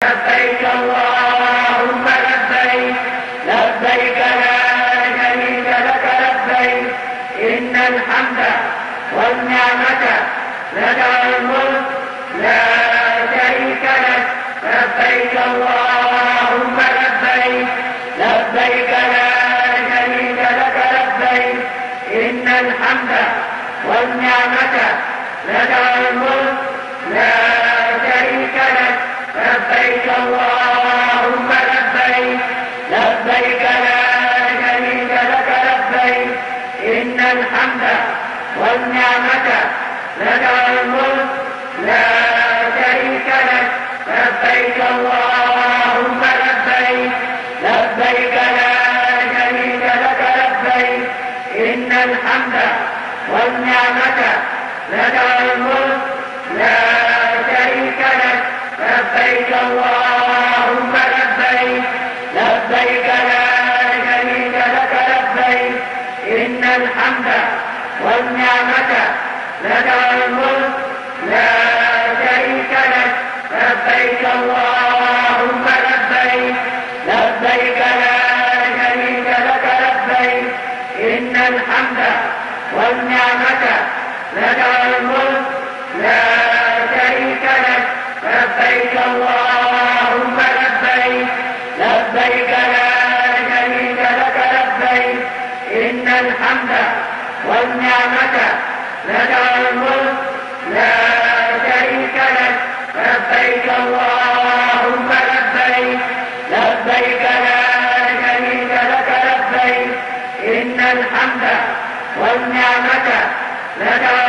لبيك اللهم لبيك لبيك لا شريك لك لبيك إن الحمد والنعمة لك الملك لا شريك لك لبيك اللهم لبيك لبيك لا شريك لك لبيك إن الحمد والنعمة لك الملك لا شريك لك لبيك اللهم لبيك لبيك لا شريك لك لبيك إن الحمد والنعمة لك الملك لا شريك لك لبيك اللهم لبيك لبيك لا شريك لك لبيك إن الحمد والنعمة لك الملك لا شريك لك لبيك اللهم لبيك لبيك لا شريك لك لبيك إن الحمد والنعمة لك الملك لا شريك لك لبيك اللهم لبيك لبيك لا شريك لك لبيك إن الحمد والنعمة لك الملك لا شريك لك لبيك اللهم لبيك لبيك لا شريك لك لبيك إن الحمد والنعمة لك الملك لا شريك لك لبيك اللهم لبيك لبيك لا شريك لك لبيك إن الحمد والنعمة لك